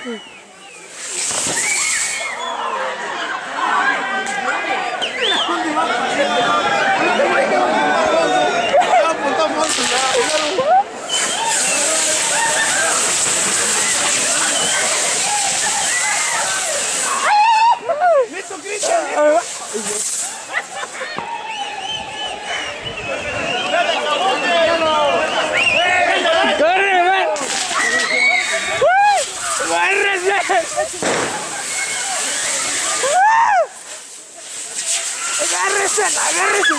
¡Agárrese! ¡Agárrese!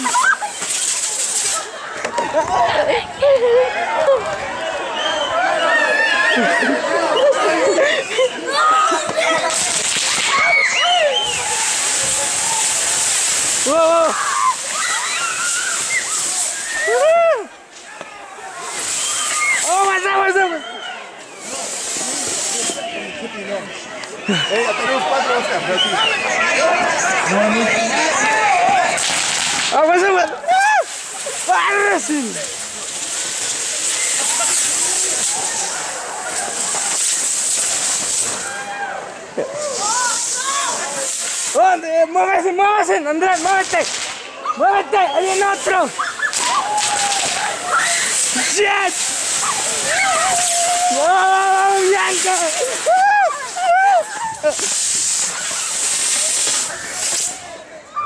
¡Wow! ¡Oh, pasa! Ya tenemos 4 Oscar, pero sí. ¡Aguanta! ¡Agárrese! ¿Dónde? ¡Muévese! ¡Andrés, muévete! ¡Muévete! ¡Ahí en otro! ¡Shit! ¡No, Bianca!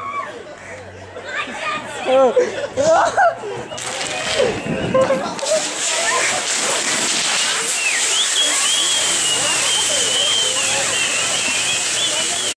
Oh.